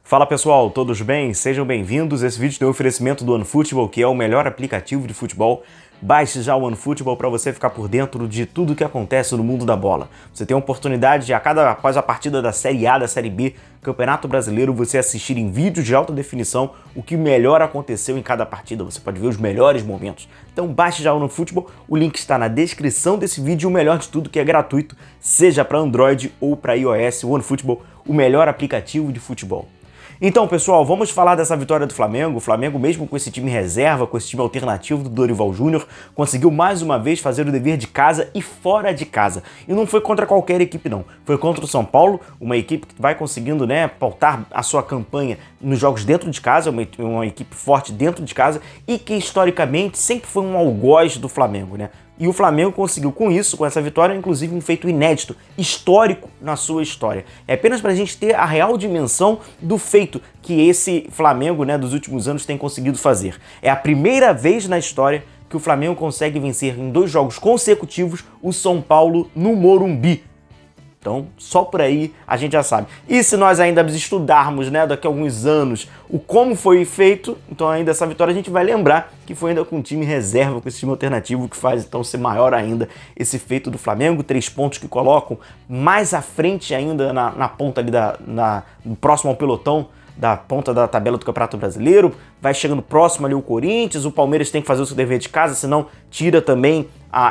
Fala pessoal, todos bem? Sejam bem-vindos. Esse vídeo tem um oferecimento do OneFootball, que é o melhor aplicativo de futebol. Baixe já o OneFootball para você ficar por dentro de tudo que acontece no mundo da bola. Você tem a oportunidade de, após a partida da Série A, da Série B, Campeonato Brasileiro, você assistir em vídeos de alta definição o que melhor aconteceu em cada partida. Você pode ver os melhores momentos. Então baixe já o OneFootball, o link está na descrição desse vídeo. O melhor de tudo que é gratuito, seja para Android ou para iOS. O OneFootball, o melhor aplicativo de futebol. Então, pessoal, vamos falar dessa vitória do Flamengo. O Flamengo, mesmo com esse time reserva, com esse time alternativo do Dorival Júnior, conseguiu mais uma vez fazer o dever de casa e fora de casa. E não foi contra qualquer equipe, não. Foi contra o São Paulo, uma equipe que vai conseguindo, pautar a sua campanha nos jogos dentro de casa, uma equipe forte dentro de casa e que, historicamente, sempre foi um algoz do Flamengo, né? E o Flamengo conseguiu com isso, com essa vitória, inclusive um feito inédito, histórico na sua história. É apenas para a gente ter a real dimensão do feito que esse Flamengo, dos últimos anos tem conseguido fazer. É a primeira vez na história que o Flamengo consegue vencer em 2 jogos consecutivos o São Paulo no Morumbi. Então, só por aí a gente já sabe. E se nós ainda estudarmos, daqui a alguns anos, o como foi feito, então ainda essa vitória a gente vai lembrar que foi ainda com um time reserva, com esse time alternativo que faz então ser maior ainda esse feito do Flamengo. 3 pontos que colocam mais à frente ainda na ponta ali, próximo ao pelotão, da ponta da tabela do Campeonato Brasileiro, vai chegando próximo ali o Corinthians, o Palmeiras tem que fazer o seu dever de casa, senão tira também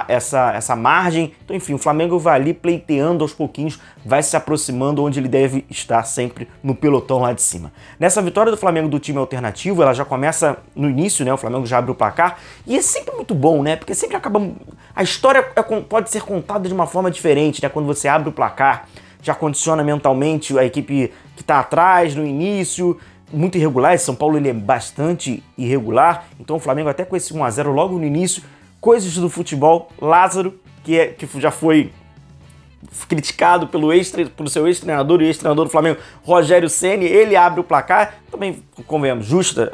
essa margem. Então, enfim, o Flamengo vai ali pleiteando aos pouquinhos, vai se aproximando onde ele deve estar sempre, no pelotão lá de cima. Nessa vitória do Flamengo do time alternativo, ela já começa no início, o Flamengo já abre o placar, e é sempre muito bom, porque sempre acaba... A história pode ser contada de uma forma diferente, quando você abre o placar, já condiciona mentalmente a equipe que está atrás no início, muito irregular. Esse São Paulo ele é bastante irregular, então o Flamengo até com esse 1 a 0 logo no início, coisas do futebol. Lázaro, que já foi criticado pelo seu ex-treinador e ex-treinador do Flamengo, Rogério Ceni, ele abre o placar, também, convenhamos, justa,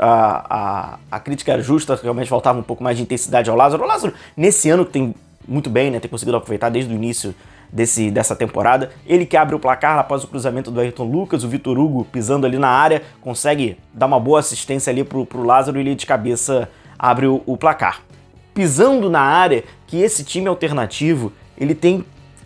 a crítica era justa, realmente faltava um pouco mais de intensidade ao Lázaro. O Lázaro, nesse ano, que tem muito bem, tem conseguido aproveitar desde o início dessa temporada, ele que abre o placar após o cruzamento do Ayrton Lucas, o Vitor Hugo pisando ali na área, consegue dar uma boa assistência ali pro Lázaro e ele de cabeça abre o placar. Pisando na área, que esse time alternativo, ele tem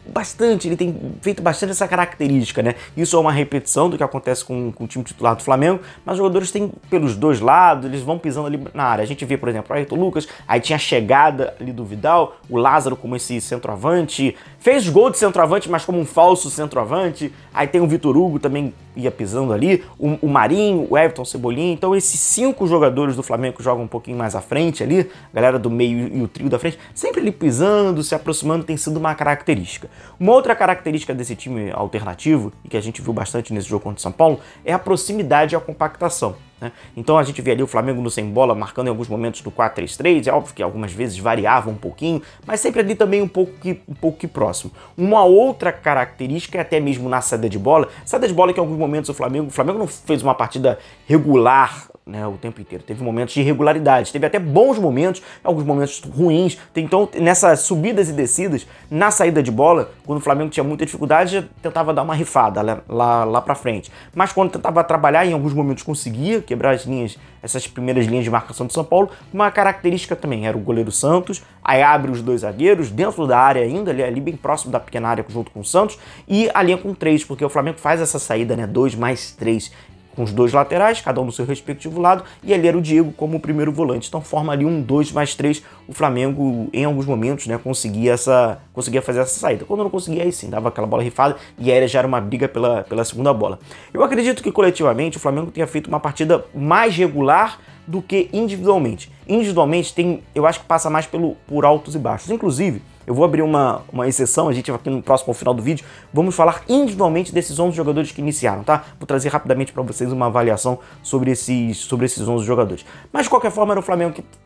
feito bastante essa característica, Isso é uma repetição do que acontece com o time titular do Flamengo, mas os jogadores têm pelos dois lados, eles vão pisando ali na área. A gente vê, por exemplo, o Ayrton Lucas, aí tinha a chegada ali do Vidal, o Lázaro como esse centroavante, fez gol de centroavante, mas como um falso centroavante, aí tem o Vitor Hugo também ia pisando ali, o Marinho, o Everton, o Cebolinha. Então esses 5 jogadores do Flamengo que jogam um pouquinho mais à frente ali, a galera do meio e o trio da frente, sempre ali pisando, se aproximando, tem sido uma característica. Uma outra característica desse time alternativo, e que a gente viu bastante nesse jogo contra o São Paulo, é a proximidade e a compactação. Então a gente vê ali o Flamengo no sem bola, marcando em alguns momentos do 4-3-3, é óbvio que algumas vezes variava um pouquinho, mas sempre ali também um pouco que próximo. Uma outra característica é até mesmo na saída de bola que em alguns momentos o Flamengo não fez uma partida regular, o tempo inteiro. Teve momentos de irregularidade, teve até bons momentos, alguns momentos ruins. Então, nessas subidas e descidas, na saída de bola, quando o Flamengo tinha muita dificuldade, já tentava dar uma rifada lá pra frente. Mas quando tentava trabalhar, em alguns momentos conseguia quebrar as linhas, essas primeiras linhas de marcação de São Paulo. Uma característica também era o goleiro Santos, aí abre os 2 zagueiros, dentro da área ainda, ali bem próximo da pequena área junto com o Santos, e a linha com 3, porque o Flamengo faz essa saída, 2 mais 3, com os 2 laterais, cada um no seu respectivo lado, e ali era o Diego como o primeiro volante. Então forma ali um 2 mais 3, o Flamengo em alguns momentos conseguia fazer essa saída. Quando não conseguia, aí sim, dava aquela bola rifada e aí já era uma briga pela segunda bola. Eu acredito que coletivamente o Flamengo tenha feito uma partida mais regular do que individualmente. Individualmente eu acho que passa mais por altos e baixos. Inclusive, eu vou abrir uma exceção, a gente vai aqui no próximo, ao final do vídeo, vamos falar individualmente desses 11 jogadores que iniciaram, tá? Vou trazer rapidamente para vocês uma avaliação sobre esses 11 jogadores. Mas de qualquer forma era o Flamengo que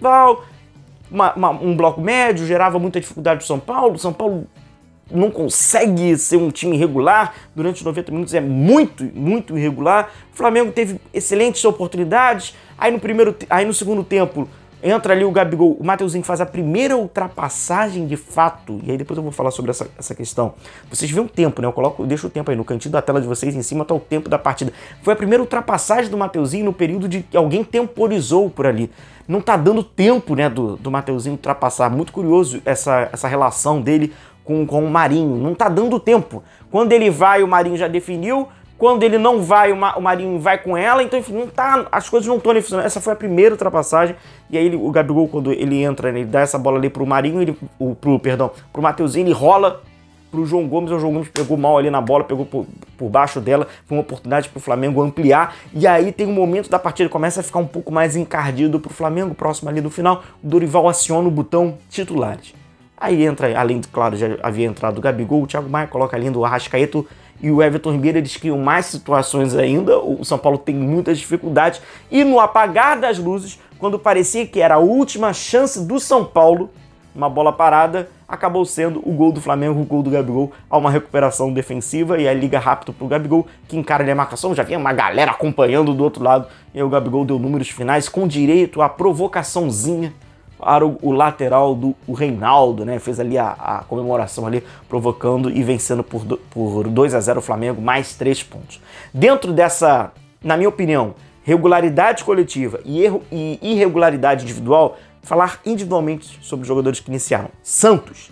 um bloco médio, gerava muita dificuldade do São Paulo. O São Paulo não consegue ser um time irregular, durante os 90 minutos é muito, muito irregular. O Flamengo teve excelentes oportunidades, aí no segundo tempo entra ali o Gabigol, o Mateuzinho faz a primeira ultrapassagem de fato, e aí depois eu vou falar sobre essa questão. Vocês veem o tempo, né? Eu deixo o tempo aí no cantinho da tela de vocês, em cima tá o tempo da partida. Foi a primeira ultrapassagem do Mateuzinho no período de que alguém temporizou por ali. Não tá dando tempo, né, do Mateuzinho ultrapassar. Muito curioso essa relação dele com o Marinho. Não tá dando tempo. Quando ele vai, o Marinho já definiu. Quando ele não vai, o Marinho vai com ela. Então, enfim, as coisas não estão funcionando. Essa foi a primeira ultrapassagem. E aí o Gabigol, quando ele entra, ele dá essa bola ali pro Marinho, pro Mateuzinho, ele rola pro João Gomes. O João Gomes pegou mal ali na bola, pegou por baixo dela. Foi uma oportunidade pro Flamengo ampliar. E aí tem um momento da partida, começa a ficar um pouco mais encardido pro Flamengo, próximo ali do final. O Dorival aciona o botão titulares. Aí entra, além de, claro, já havia entrado o Gabigol, o Thiago Maia coloca ali o Arrascaeta e o Everton Ribeiro, eles criam mais situações ainda. O São Paulo tem muitas dificuldades. E no apagar das luzes, quando parecia que era a última chance do São Paulo, uma bola parada, acabou sendo o gol do Flamengo, o gol do Gabigol, a uma recuperação defensiva, e aí liga rápido pro Gabigol, que encara ali a marcação, já vinha uma galera acompanhando do outro lado, e aí o Gabigol deu números finais com direito à provocaçãozinha para o lateral do Reinaldo, né? Fez ali a comemoração ali, provocando e vencendo por 2-0 o Flamengo, mais 3 pontos. Dentro dessa, na minha opinião, regularidade coletiva e irregularidade individual, falar individualmente sobre os jogadores que iniciaram. Santos,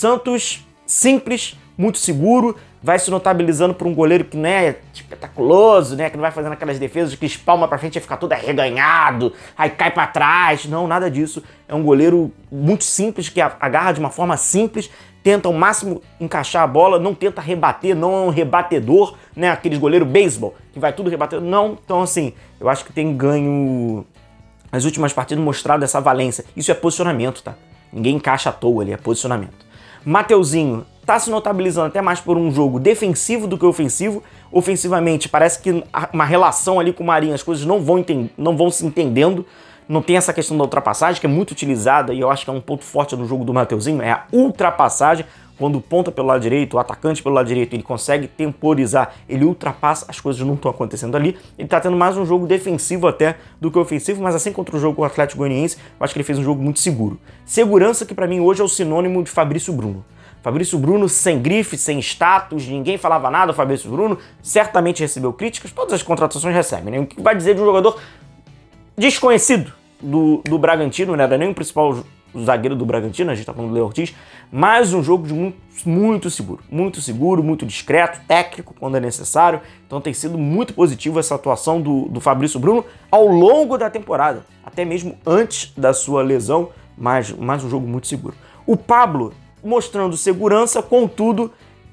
simples, muito seguro, vai se notabilizando por um goleiro que não é espetaculoso, né? Que não vai fazendo aquelas defesas que espalma pra frente e fica todo arreganhado, aí cai pra trás. Não, nada disso. É um goleiro muito simples, que agarra de uma forma simples, tenta ao máximo encaixar a bola, não tenta rebater, não é um rebatedor, né? Aqueles goleiro beisebol, que vai tudo rebater. Não, então assim, eu acho que tem ganho nas últimas partidas mostrado essa valência. Isso é posicionamento, tá? Ninguém encaixa à toa ali, é posicionamento. Mateuzinho tá se notabilizando até mais por um jogo defensivo do que ofensivo. Ofensivamente, parece que uma relação ali com o Marinho, as coisas não vão se entendendo. Não tem essa questão da ultrapassagem, que é muito utilizada, e eu acho que é um ponto forte no jogo do Mateuzinho, é a ultrapassagem. Quando o ponta pelo lado direito, o atacante pelo lado direito, ele consegue temporizar, ele ultrapassa, as coisas não estão acontecendo ali. Ele tá tendo mais um jogo defensivo até do que ofensivo, mas assim contra o jogo com o Atlético Goianiense, eu acho que ele fez um jogo muito seguro. Segurança, que pra mim hoje é o sinônimo de Fabrício Bruno. Fabrício Bruno sem grife, sem status, ninguém falava nada. O Fabrício Bruno certamente recebeu críticas, todas as contratações recebem, né? O que vai dizer de um jogador desconhecido do Bragantino, né? Não é nem o principal zagueiro do Bragantino, a gente tá falando do Léo Ortiz, mas um jogo de muito seguro, muito discreto, técnico quando é necessário. Então tem sido muito positivo essa atuação do Fabrício Bruno ao longo da temporada, até mesmo antes da sua lesão, mas um jogo muito seguro. O Pablo mostrando segurança, contudo,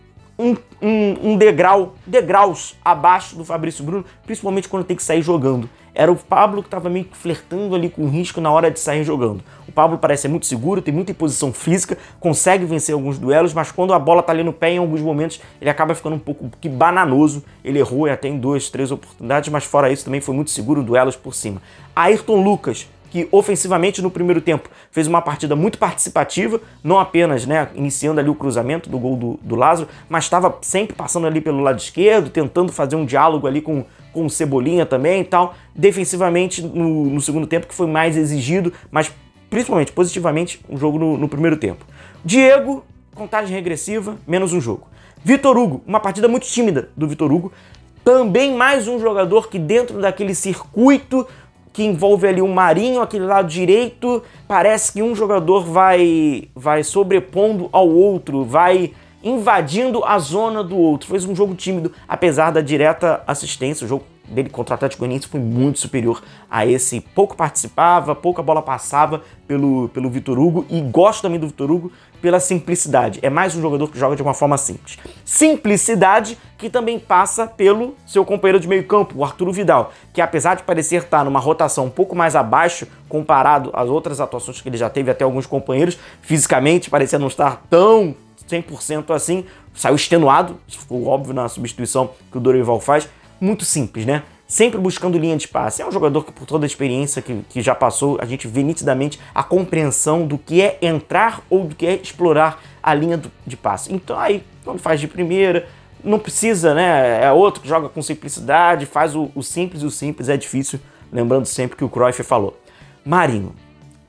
degraus abaixo do Fabrício Bruno, principalmente quando tem que sair jogando. Era o Pablo que estava meio que flertando ali com o risco na hora de sair jogando. O Pablo parece ser muito seguro, tem muita imposição física, consegue vencer alguns duelos, mas quando a bola tá ali no pé, em alguns momentos, ele acaba ficando um pouco que bananoso. Ele errou até em 2, 3 oportunidades, mas fora isso também foi muito seguro, duelos por cima. Ayrton Lucas, que ofensivamente no primeiro tempo fez uma partida muito participativa, não apenas, né, iniciando ali o cruzamento do gol do Lázaro, mas estava sempre passando ali pelo lado esquerdo, tentando fazer um diálogo ali com o Cebolinha também e tal. Defensivamente no segundo tempo, que foi mais exigido, mas principalmente positivamente o jogo no primeiro tempo. Diego, contagem regressiva, menos um jogo. Vitor Hugo, uma partida muito tímida do Vitor Hugo, também mais um jogador que dentro daquele circuito que envolve ali o Marinho, aquele lado direito, parece que um jogador vai sobrepondo ao outro, vai invadindo a zona do outro. Fez um jogo tímido, apesar da direta assistência. O jogo dele contra o Atlético Goianiense foi muito superior a esse. Pouco participava, pouca bola passava pelo Vitor Hugo, e gosto também do Vitor Hugo pela simplicidade. É mais um jogador que joga de uma forma simples. Simplicidade que também passa pelo seu companheiro de meio campo, o Arturo Vidal, que apesar de parecer estar numa rotação um pouco mais abaixo comparado às outras atuações que ele já teve, até alguns companheiros, fisicamente parecia não estar tão 100% assim, saiu extenuado, isso ficou óbvio na substituição que o Dorival faz. Muito simples, né? Sempre buscando linha de passe. É um jogador que, por toda a experiência que já passou, a gente vê nitidamente a compreensão do que é entrar ou do que é explorar a linha de passe. Então aí, quando faz de primeira, não precisa, né? É outro que joga com simplicidade, faz o simples, e o simples é difícil, lembrando sempre que o Cruyff falou. Marinho.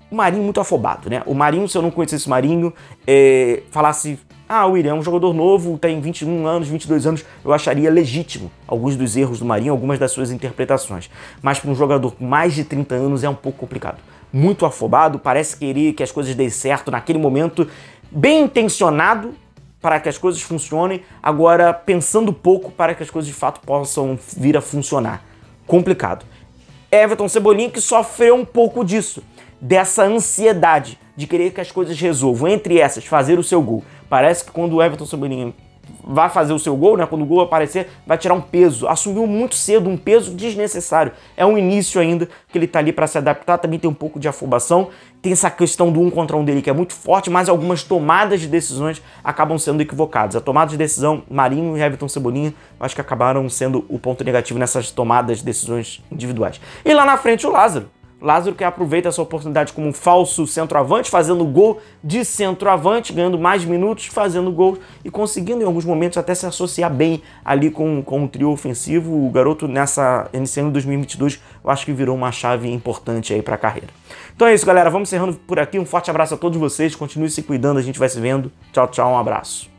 o Marinho muito afobado, né? O Marinho, se eu não conhecesse o Marinho, falasse, o William é um jogador novo, tem 21 anos, 22 anos, eu acharia legítimo alguns dos erros do Marinho, algumas das suas interpretações. Mas para um jogador com mais de 30 anos é um pouco complicado. Muito afobado, parece querer que as coisas deem certo naquele momento, bem intencionado para que as coisas funcionem, agora pensando pouco para que as coisas de fato possam vir a funcionar. Complicado. Everton Cebolinha que sofreu um pouco disso, dessa ansiedade de querer que as coisas resolvam, entre essas, fazer o seu gol. Parece que quando o Everton Cebolinha vai fazer o seu gol, né, quando o gol aparecer, vai tirar um peso. Assumiu muito cedo um peso desnecessário. É um início ainda que ele tá ali para se adaptar, também tem um pouco de afobação, tem essa questão do 1 contra 1 dele que é muito forte, mas algumas tomadas de decisões acabam sendo equivocadas. A tomada de decisão, Marinho e Everton Cebolinha, acho que acabaram sendo o ponto negativo nessas tomadas de decisões individuais. E lá na frente o Lázaro. Lázaro que aproveita essa oportunidade como um falso centroavante, fazendo gol de centroavante, ganhando mais minutos, fazendo gol e conseguindo em alguns momentos até se associar bem ali com o trio ofensivo. O garoto nesse ano de 2022, eu acho que virou uma chave importante aí para a carreira. Então é isso, galera. Vamos encerrando por aqui. Um forte abraço a todos vocês. Continue se cuidando, a gente vai se vendo. Tchau, tchau, um abraço.